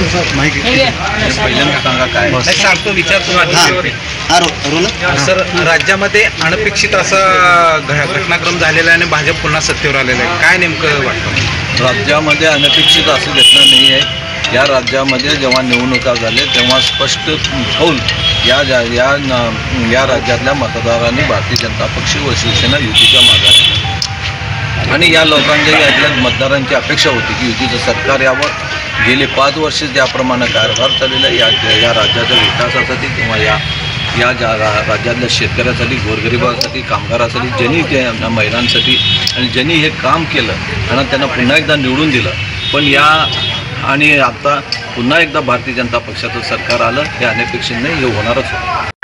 माहिती पहिल्यांदा सांगा काय सांगतो विचार रोल सर, राज्यामध्ये अनपेक्षित असा घटनाक्रम झालेला आहे आणि भाजप पुन्हा सत्तेवर आलेला आहे. काय नेमकं वाटतं? राज्यामध्ये अनपेक्षित असं घटना नाही आहे. या राज्यामध्ये जेव्हा निवडणुका झाल्या तेव्हा स्पष्ट कौल या राज्यातल्या मतदारांनी भारतीय जनता पक्ष व शिवसेना युतीच्या मागे आहे. आणि या लोकांच्या यातल्या मतदारांची अपेक्षा होती की युतीचं सरकार यावं. गेले 5 वर्ष ज्याप्रमाणे कारभार चाललेला आहे या राज्याच्या विकासासाठी किंवा या राज्यातल्या शेतकऱ्यासाठी, गोरगरिबासाठी, कामगारासाठी, ज्यांनी त्या महिलांसाठी आणि ज्यांनी हे काम केलं आणि त्यांना पुन्हा एकदा निवडून दिलं. पण आणि आता पुन्हा एकदा भारतीय जनता पक्षाचं सरकार आलं हे अनपेक्षित नाही, हे होणारच होतं.